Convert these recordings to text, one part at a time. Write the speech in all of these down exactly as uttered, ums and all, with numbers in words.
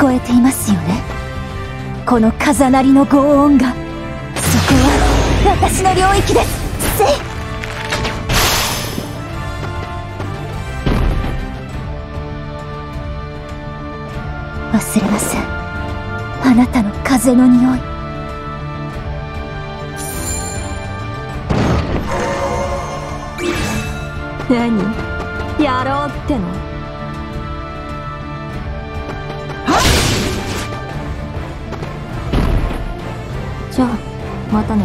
聞こえていますよね、この風鳴りの轟音が。そこは私の領域です。せい忘れません、あなたの風の匂い。何やろうっての。じゃあまたね。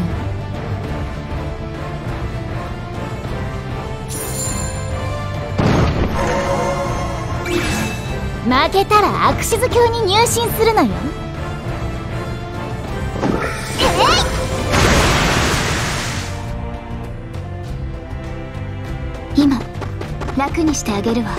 負けたらアクシズ教に入信するのよ。今楽にしてあげるわ。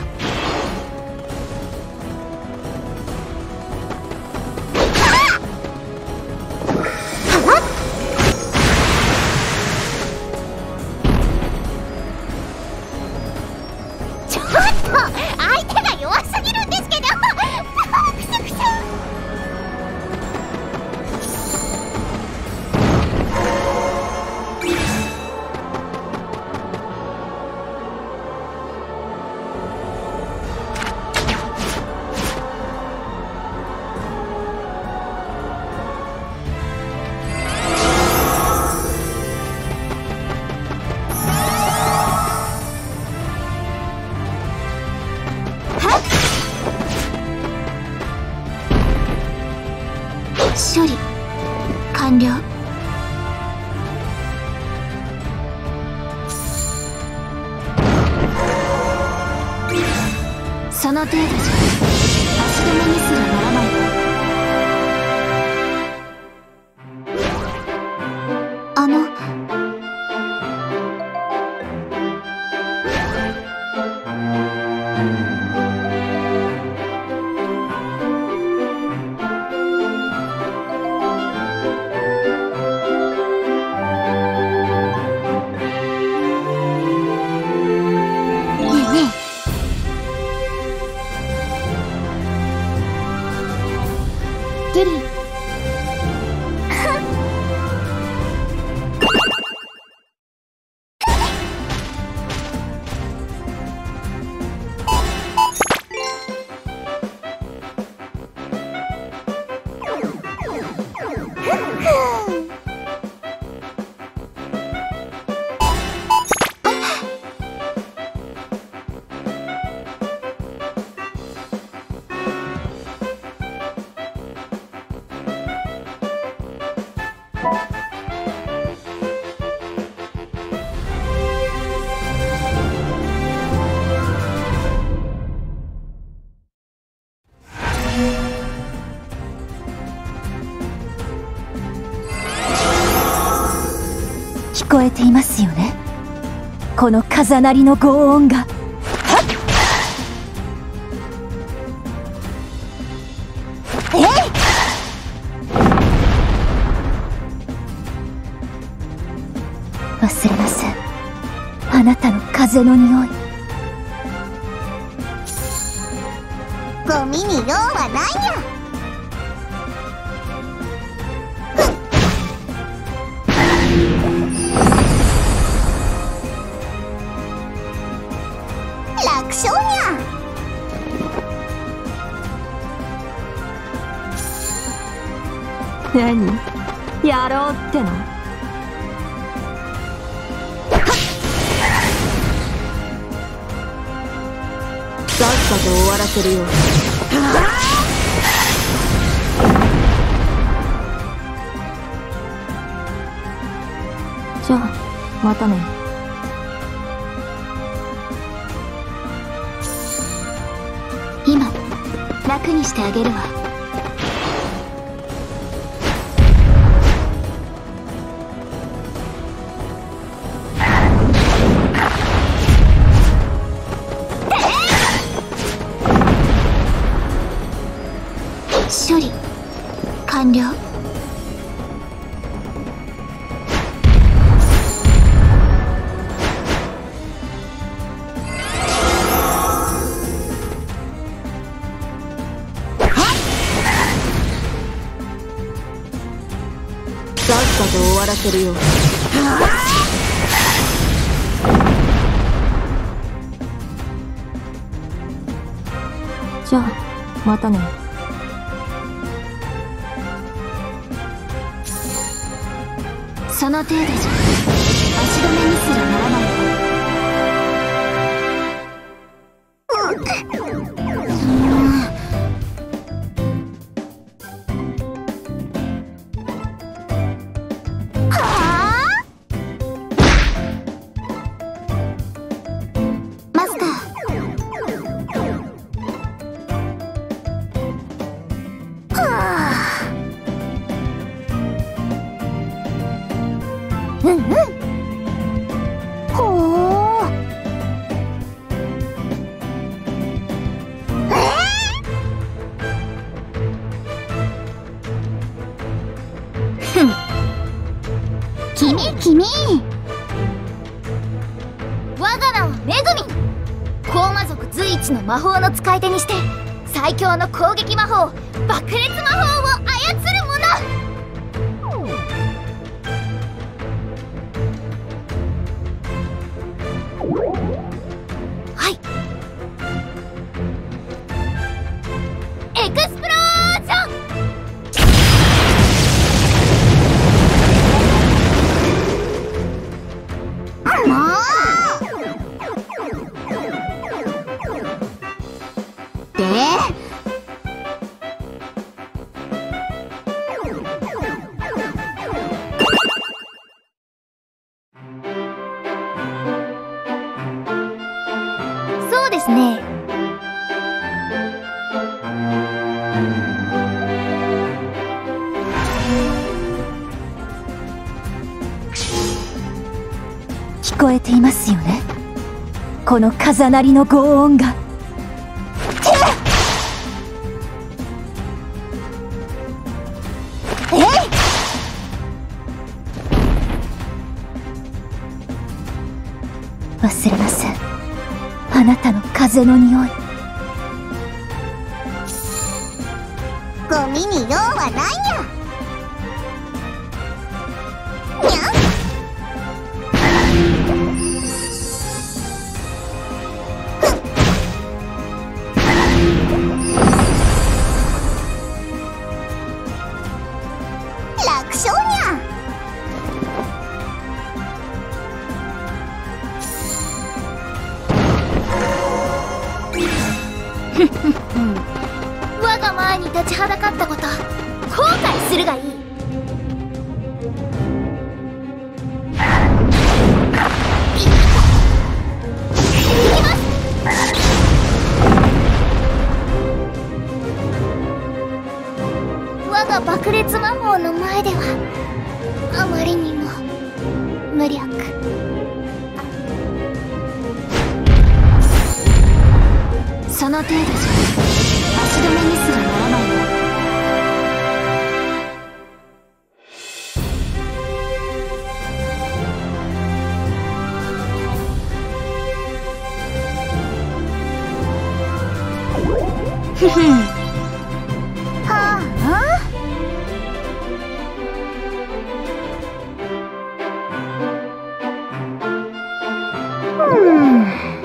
ちょっと相手が弱すぎるんですけど。くしゃくしゃ。処理完了。その程度じゃ足止めにすらならないわ。あのギリ聞こえていますよね、この風鳴りの轟音が。えい！忘れません、あなたの風の匂い。ゴミに用はないや。楽勝にゃ。何やろうっての。さっさと終わらせるよ。じゃあまたね。今楽にしてあげるわ。処理完了。 かと終わらせるよ。じゃあまたね。その程度じゃ足止めにすらならないわ。うんうん。ほー。えー、ふん。君君。我が名はめぐみん。高魔族随一の魔法の使い手にして最強の攻撃魔法爆裂魔法を操る者。はい。エクスプロージョン。もうでそうですね。聞こえていますよね、この風鳴りの轟音が。えい！忘れません、あなたの風の匂い。ゴミに用はないや。にゃん。楽勝にゃ。我が前に立ちはだかったこと後悔するがいい。行きます。我が爆裂魔法の前ではあまりにも無力。その程度じゃ足止めにすらならないわ。ふふん。はあ。うん。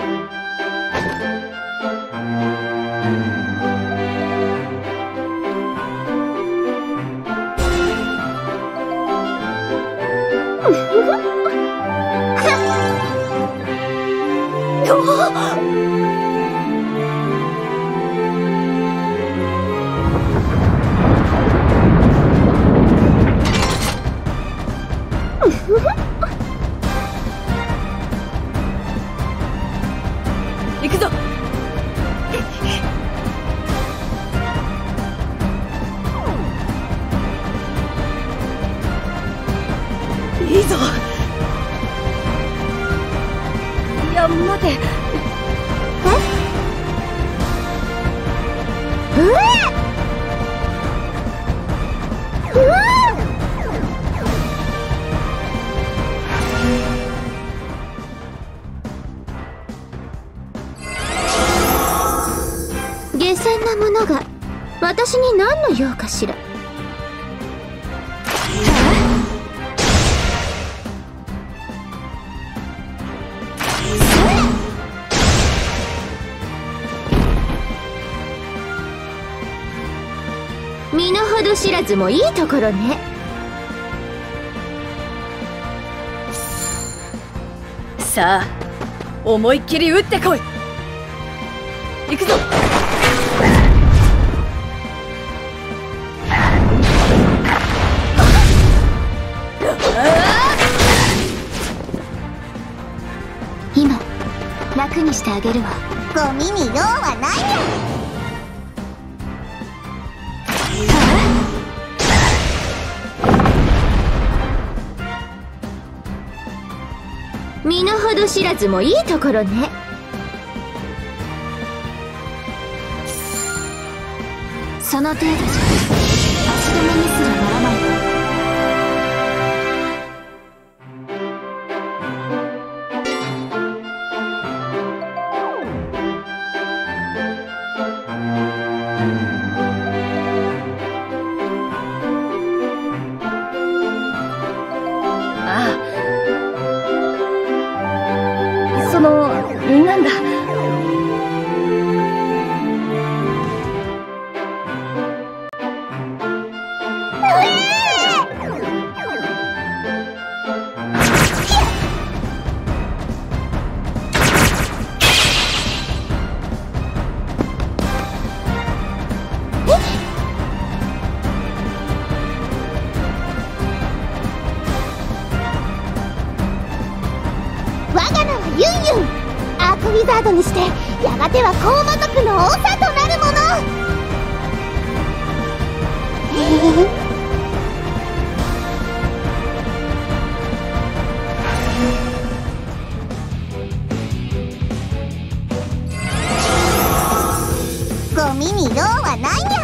行くぞ。いいぞ。いや、待て。え？うわ！うわ！下船なものが私に何の用かしら。 身の程知らずもいいところね。 さあ思いっきり打ってこい。行くぞ。 今楽にしてあげるわ。ゴミに用はないや。身の程知らずもいいところね。その程度じゃ足止めにすらならないわ。 そのなんだ。 我が名はユンユン。アークウィザードにしてやがては高魔族の長となるもの。ゴミに用はないや。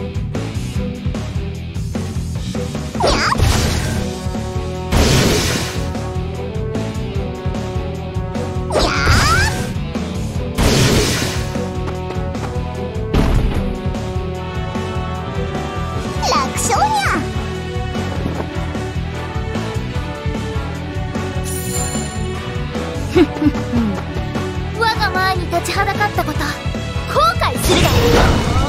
にゃっ我が前に立ちはだかったこと後悔するがいい。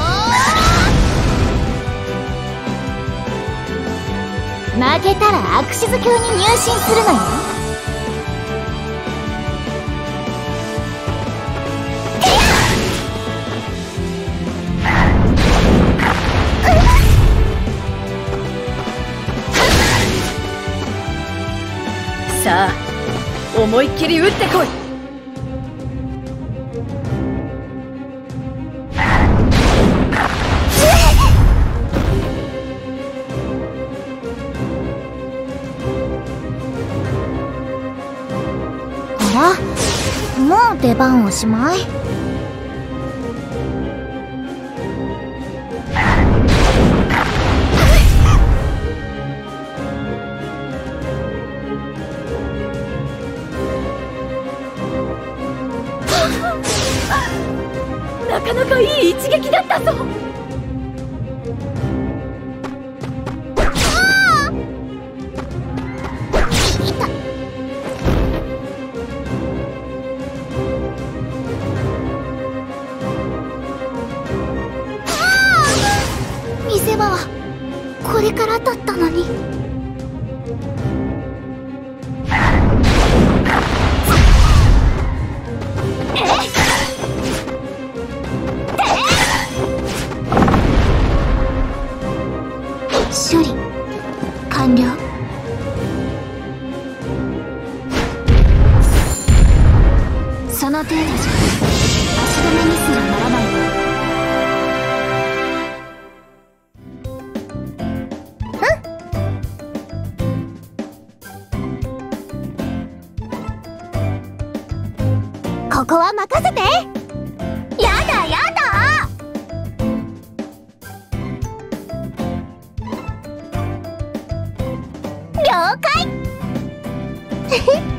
負けたらアクシズ教に入信するのよ。 さあ思いっきり打ってこい。 あら、もう出番おしまい。 なかなかいい一撃だったぞ。 見せ場はこれからだったのに。処理完了。その程度じゃ足止めにすらならないわ。ここは任せて。やだやだ。了解。